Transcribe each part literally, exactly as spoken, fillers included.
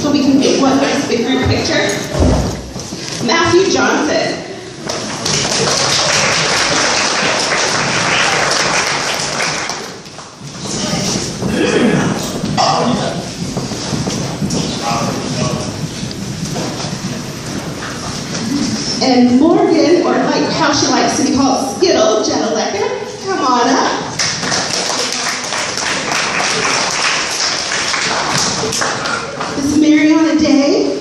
so we can get one nice big group picture. Matthew Johnson. And Morgan, or like how she likes to be called, Skittle Jedelecker, come on up. This is Mariana Day.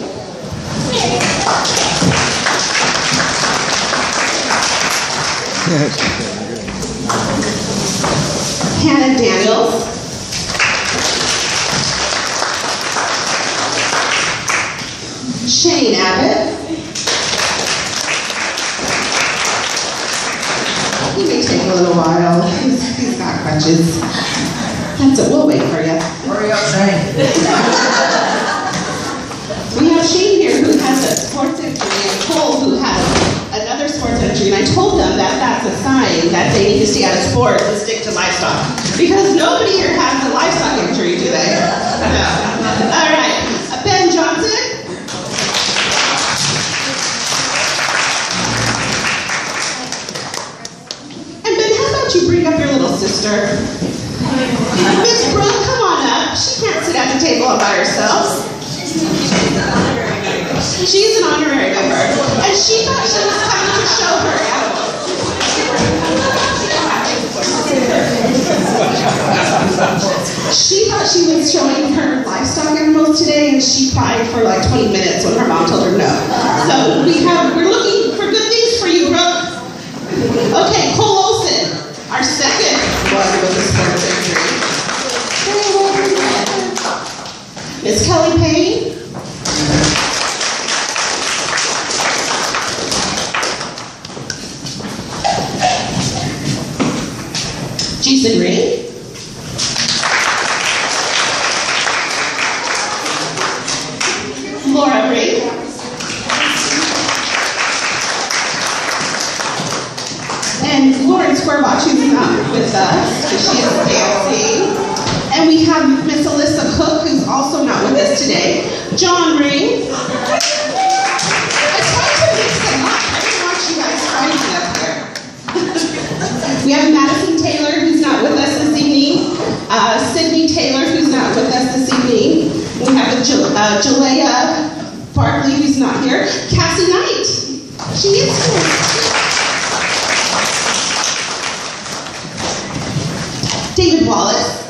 Hannah Daniels. Shane Abbott. He may take a little while. He's, he's got crutches. That's it. We'll wait for you. Hurry up, Shane. We have Shane here who has a sports injury and Cole who has another sports injury. And I told them that that's a sign that they need to stay out of sports and stick to livestock. Because nobody here has a livestock injury, do they? No. All right. Ben Johnson. You bring up your little sister. Miss Brooke, come on up. She can't sit at the table all by herself. She's an honorary member. And she thought she was coming to show her animals. She thought she was showing her livestock animals today, and she cried for like twenty minutes when her mom told her no. So we have, we're looking for good things for you, Brooke. Okay, Cole Olson. Our second one with a sports injury. Miss Kelly Payne. Jason Ring. Laura Ring. And Lauren Squarebach, who's not with us, because she is dancing. And we have Miss Alyssa Cook, who's also not with us today. John Ring. I tried to mix them up. I didn't want you guys fighting up here. We have Madison Taylor, who's not with us this evening. Uh, Sydney Taylor, who's not with us this evening. We have uh, Jalea Barkley, who's not here. Cassie Knight. She is here. David Wallace.